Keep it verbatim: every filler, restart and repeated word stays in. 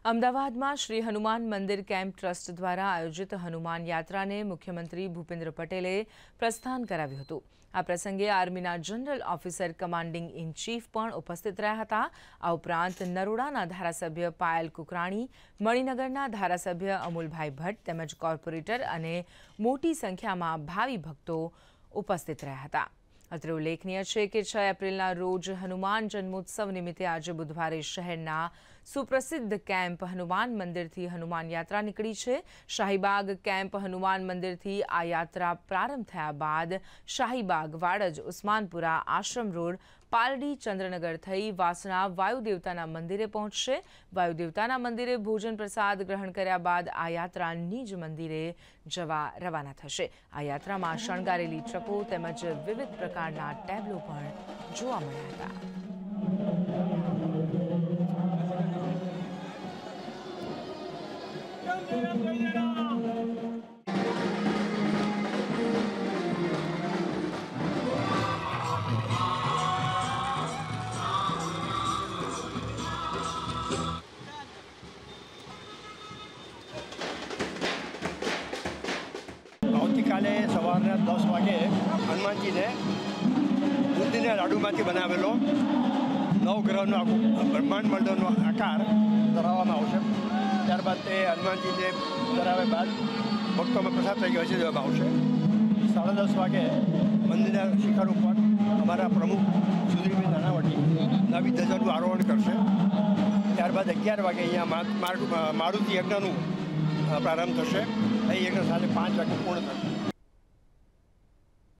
अमदावाद में श्री हनुमान मंदिर camp trust द्वारा आयोजित हनुमान यात्रा ने मुख्यमंत्री भूपेन्द्र पटेले प्रस्थान कराव्युं हतुं। आ प्रसंगे आर्मीना general officer commanding in chief पण उपस्थित रह्या हता। आ उपरांत नरोडाना धारासभ्य पायल कुकराणी, मणिनगरना धारासभ्य अमूलभाई भट्ट तेमज कॉर्पोरेटर अने मोटी संख्यामां भावी भक्तो उपस्थित रह्या हता। અત્રે ઉલ્લેખનીય છે કે છ એપ્રિલના રોજ હનુમાન જન્મોત્સવ નિમિત્તે આજે બુધવારે શહેરના સુપ્રસિદ્ધ કેમ્પ હનુમાન મંદિરથી હનુમાન યાત્રા નીકળી છે। શાહીબાગ કેમ્પ હનુમાન મંદિરથી આ યાત્રા પ્રારંભ થયા બાદ શાહીબાગ, વાડજ, ઉસ્માનપુરા, આશ્રમ રોડ, પાલડી, ચંદ્રનગર થઈ વાસણા વાયુદેવતાના મંદિરે પહોંચશે। વાયુદેવતાના મંદિરે ભોજન પ્રસાદ ગ્રહણ કર્યા બાદ આ યાત્રા નિજ મંદિરે જવા રવાના થશે। આ યાત્રામાં શણગારેલી ટ્રકો તેમજ વિવિધ પ્રકારના ટેબ્લો પણ જોવા મળ્યા હતા। આવતીકાલે સવારના દસ વાગે હનુમાનજીને બુદ્ધિના લાડુમાંથી બનાવેલો નવગ્રહનો બ્રહ્માંડ મંડળનો આકાર ધરાવવામાં આવશે। ત્યારબાદ તે હનુમાનજીને ધરાવ્યા બાદ ભક્તોમાં પ્રસાદ થઈ ગયો છે દેવામાં આવશે। સાડા દસ વાગે મંદિરના શિખર ઉપર અમારા પ્રમુખ સુધીરભાઈ નાણાવટી નવી ધજાનું આરોહણ કરશે। ત્યારબાદ અગિયાર વાગે અહીંયા મારુતિ યજ્ઞનું પ્રારંભ થશે। એ યજ્ઞ સાંજે પાંચ વાગે પૂર્ણ થશે।